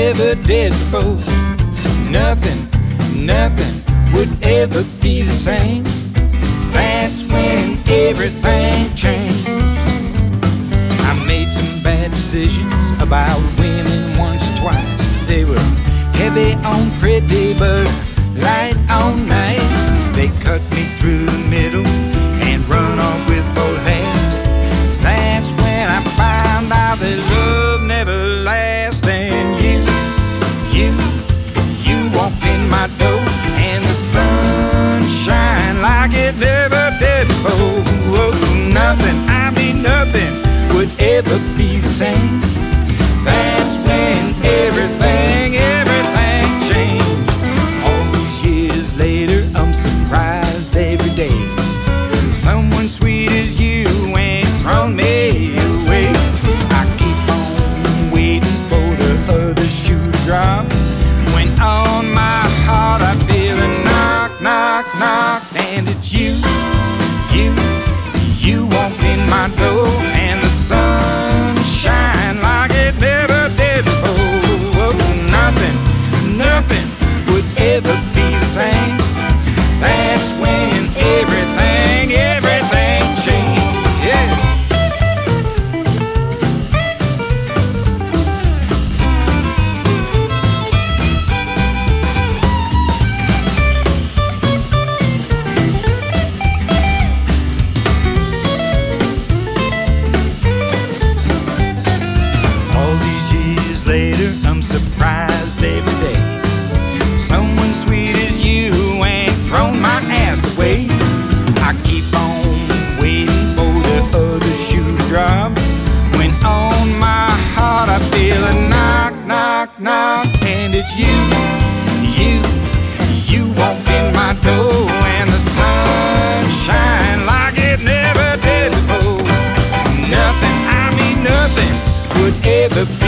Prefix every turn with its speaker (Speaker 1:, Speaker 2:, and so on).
Speaker 1: ever did before. Nothing, nothing would ever be the same. That's when everything changed. I made some bad decisions about women once or twice. They were heavy on pretty but light on nice. They cut me through the middle and run off with both halves. That's when I found out that love never lasts. And you walked in my door and the sun shined like it never did before. Nothing, I mean nothing would ever be the same. That's when everything changed. All these years later, I'm surprised every day. Someone sweet as you ain't thrown me away. I keep on waiting for the other shoe to drop, when on my heart I feel a knock, knock, knock. And it's you walk in my door and the sun shine like it never did before. Nothing, nothing would ever be the same. That's when everything changed. Yeah. Later, I'm surprised every day. Someone sweet as you ain't thrown my ass away. I keep on waiting for the other shoe to drop, when on my heart I feel a knock, knock, knock. And it's you walk in my door and the sun shine like it never did before. Nothing, I mean nothing would ever be